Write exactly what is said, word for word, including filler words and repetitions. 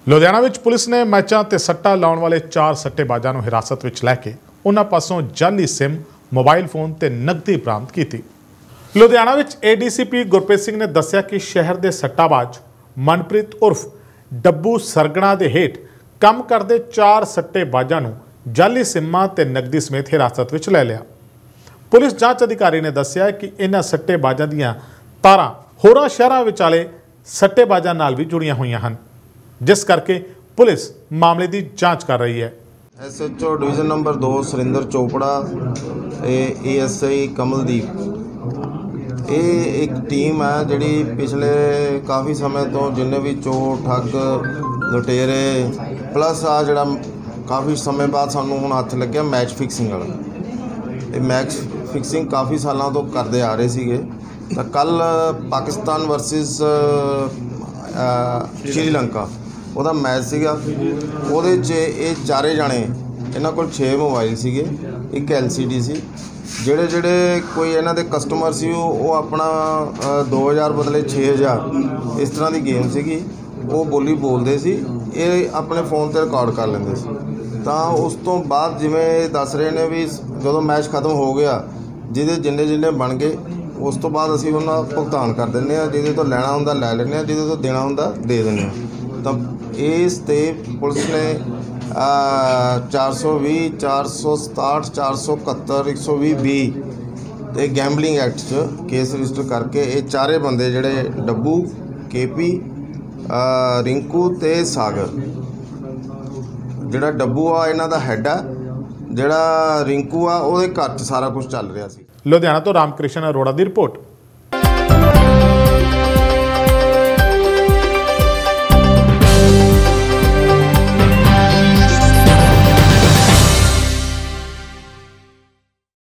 ਲੁਧਿਆਣਾ ਵਿੱਚ ਪੁਲਿਸ ਨੇ ਮੈਚਾਂ ਤੇ ਸੱਟਾ ਲਾਉਣ ਵਾਲੇ ਚਾਰ ਸੱਟੇਬਾਜ਼ਾਂ ਨੂੰ ਹਿਰਾਸਤ ਵਿੱਚ ਲੈ ਕੇ ਉਹਨਾਂ ਪਾਸੋਂ ਜਾਲੀ ਸਿਮ, ਮੋਬਾਈਲ ਫੋਨ ਤੇ ਨਕਦੀ ਬਰਾਮਦ ਕੀਤੀ। ਲੁਧਿਆਣਾ ਵਿੱਚ ਏਡੀਸੀਪੀ ਗੁਰਪ੍ਰੀਤ ਸਿੰਘ ਨੇ ਦੱਸਿਆ ਕਿ ਸ਼ਹਿਰ ਦੇ ਸੱਟਾਬਾਜ਼ ਮਨਪ੍ਰੀਤ ਉਰਫ ਡੱਬੂ ਸਰਗਣਾ ਦੇ ਹੇਠ ਕੰਮ ਕਰਦੇ ਚਾਰ ਸੱਟੇਬਾਜ਼ਾਂ ਨੂੰ ਜਾਲੀ ਸਿਮਾਂ ਤੇ ਨਕਦੀ ਸਮੇਤ ਹਿਰਾਸਤ ਵਿੱਚ ਲੈ ਲਿਆ। ਪੁਲਿਸ ਜਾਂਚ ਅਧਿਕਾਰੀ ਨੇ ਦੱਸਿਆ ਕਿ ਇਹਨਾਂ ਸੱਟੇਬਾਜ਼ਾਂ ਦੀਆਂ ਤਾਰਾਂ ਹੋਰਾਂ ਸ਼ਹਿਰਾਂ ਵਿਚਾਲੇ ਸੱਟੇਬਾਜ਼ਾਂ ਨਾਲ ਵੀ ਜੁੜੀਆਂ ਹੋਈਆਂ ਹਨ, जिस करके पुलिस मामले की जांच कर रही है। S H O division number दो Surinder Chopra, A S I Kamaldeep, ये एक टीम है जिहड़ी पिछले काफ़ी समय तो जिन्हें भी चोर ठग लुटेरे प्लस आ जिहड़ा काफ़ी समय बाद सानू हुण हत्थ लग्या मैच फिक्सिंग वाला। ये मैच फिक्सिंग काफ़ी सालों तो करते आ रहे सीगे। तो कल पाकिस्तान वर्सिस श्रीलंका ਉਹਦਾ ਮੈਚ ਸੀਗਾ। ਉਹਦੇ 'ਚ ਇਹ ਚਾਰੇ ਜਾਣੇ ਇਹਨਾਂ ਕੋਲ ਛੇ ਮੋਬਾਈਲ ਸੀਗੇ, ਇੱਕ ਐਲ ਸੀ ਡੀ ਸੀ। ਜਿਹੜੇ ਜਿਹੜੇ ਕੋਈ ਇਹਨਾਂ ਦੇ ਕਸਟਮਰ ਸੀ ਉਹ ਉਹ ਆਪਣਾ ਦੋ ਹਜ਼ਾਰ ਬਦਲੇ ਛੇ ਹਜ਼ਾਰ ਇਸ ਤਰ੍ਹਾਂ ਦੀ ਗੇਮ ਸੀਗੀ, ਉਹ ਬੋਲੀ ਬੋਲਦੇ ਸੀ, ਇਹ ਆਪਣੇ ਫੋਨ 'ਤੇ ਰਿਕਾਰਡ ਕਰ ਲੈਂਦੇ ਸੀ। ਤਾਂ ਉਸ ਤੋਂ ਬਾਅਦ ਜਿਵੇਂ ਦੱਸ ਰਹੇ ਨੇ ਵੀ ਜਦੋਂ ਮੈਚ ਖਤਮ ਹੋ ਗਿਆ, ਜਿਹਦੇ ਜਿੰਨੇ ਜਿੰਨੇ ਬਣ ਗਏ ਉਸ ਤੋਂ ਬਾਅਦ ਅਸੀਂ ਉਹਨਾਂ ਭੁਗਤਾਨ ਕਰ ਦਿੰਦੇ ਹਾਂ, ਜਿਹਦੇ ਤੋਂ ਲੈਣਾ ਹੁੰਦਾ ਲੈ ਲੈਂਦੇ ਹਾਂ, ਜਿਹਦੇ ਤੋਂ ਦੇਣਾ ਹੁੰਦਾ ਦੇ ਦਿੰਦੇ ਹਾਂ। ਤਾਂ ਇਸ 'ਤੇ ਪੁਲਿਸ ਨੇ ਚਾਰ ਸੌ ਵੀਹ, ਚਾਰ ਸੌ ਸਤਾਹਠ, ਚਾਰ ਸੌ ਇਕਹੱਤਰ, ਇੱਕ ਸੌ ਵੀਹ ਬੀ ਅਤੇ ਗੈਂਬਲਿੰਗ ਐਕਟ 'ਚ ਕੇਸ ਰਜਿਸਟਰ ਕਰਕੇ ਇਹ ਚਾਰੇ ਬੰਦੇ ਜਿਹੜੇ ਡੱਬੂ, ਕੇ ਪੀ, ਰਿੰਕੂ ਅਤੇ ਸਾਗਰ, ਜਿਹੜਾ ਡੱਬੂ ਆ ਇਹਨਾਂ ਦਾ ਹੈੱਡ ਆ, ਜਿਹੜਾ ਰਿੰਕੂ ਆ ਉਹਦੇ ਘਰ 'ਚ ਸਾਰਾ ਕੁਝ ਚੱਲ ਰਿਹਾ ਸੀ। ਲੁਧਿਆਣਾ ਤੋਂ ਰਾਮ ਕ੍ਰਿਸ਼ਨ ਅਰੋੜਾ ਦੀ ਰਿਪੋਰਟ।